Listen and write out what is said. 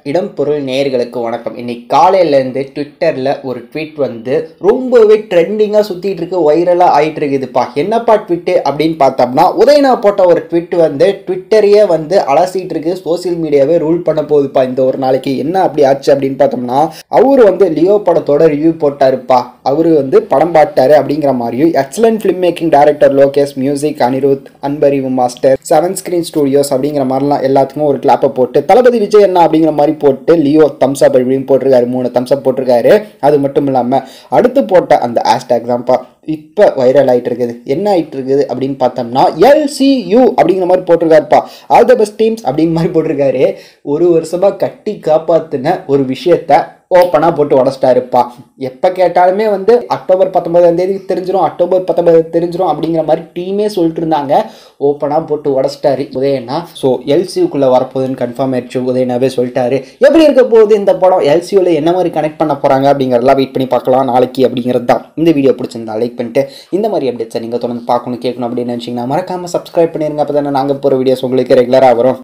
இடம் பொருள் நேயர்களுக்கு வணக்கம். இன்னைக்கு காலையிலேருந்து ட்விட்டரில் ஒரு ட்வீட் வந்து ரொம்பவே ட்ரெண்டிங்காக சுற்றிட்டு இருக்கு, வைரலாக ஆகிட்டு இருக்குதுப்பா. என்னப்பா ட்விட்டு அப்படின்னு பார்த்தோம்னா, உதயனா போட்ட ஒரு ட்விட் வந்து ட்விட்டரையே வந்து அலசிட்டு இருக்கு, சோசியல் மீடியாவே ரூல் பண்ண போகுதுப்பா இந்த ஒரு நாளைக்கு. என்ன அப்படி ஆச்சு அப்படின்னு பார்த்தோம்னா, அவர் வந்து லியோ படத்தோட ரிவ்யூ போட்டாருப்பா. அவரு வந்து படம் பாட்டாரு அப்படிங்கிற மாதிரியும், excellent film making director Lokesh, music Anirudh, Anbariv master, 7 screen studios அப்படிங்கிற மாதிரிலாம் எல்லாத்துக்கும் ஒரு கிளாப்பை போட்டு, தளபதி விஜய் என்ன அப்படிங்கிற மாதிரி போட்டு லியோ தம்ஸ் அப் அப்படின்னு போட்டிருக்காரு, 3 தம்ஸ் அப் போட்டிருக்காரு. அது மட்டும் இல்லாமல் அடுத்து போட்ட அந்த ஹேஷ்டேக் தான்ப்பா இப்போ வைரல் ஆகிட்டு இருக்குது. என்ன ஆகிட்டு இருக்குது அப்படின்னு பார்த்தோம்னா, LCU அப்படிங்கிற மாதிரி போட்டிருக்காருப்பா. ஆல் த பெஸ்ட் டீம்ஸ் அப்படிங்கிற மாதிரி போட்டிருக்காரு. ஒரு வருஷமாக கட்டி காப்பாற்றின ஒரு விஷயத்த ஓப்பனாக போட்டு உடச்சிட்டாருப்பா. எப்போ கேட்டாலுமே வந்து அக்டோபர் 19 தெரிஞ்சிடும், அக்டோபர் 19 தெரிஞ்சிடும் அப்படிங்கிற மாதிரி டீமே சொல்லிட்டு இருந்தாங்க. ஓப்பனாக போட்டு உடச்சிட்டாரு உதயனா. ஸோ LCUக்குள்ளே வரப்போகுதுன்னு கன்ஃபார்ம் ஆயிடுச்சு. உதயனாவே சொல்லிட்டாரு. எப்படி இருக்க போகுது இந்த படம், LCUவில் என்ன மாதிரி கனெக்ட் பண்ண போகிறாங்க அப்படிங்கிறதெல்லாம் வெயிட் பண்ணி பார்க்கலாம் நாளைக்கு அப்படிங்கிறது தான். இந்த வீடியோ பிடிச்சிருந்தா லைக் பண்ணிட்டு இந்த மாதிரி அப்டேட்ஸை நீங்கள் தொடர்ந்து பார்க்கணும் கேட்கணும் அப்படின்னு நினச்சிங்கன்னா மறக்காமல் சப்ஸ்கிரைப் பண்ணிடுங்க. அப்போ தானே நாங்கள் போகிற வீடியோஸ் உங்களுக்கு ரெகுலராக வரும்.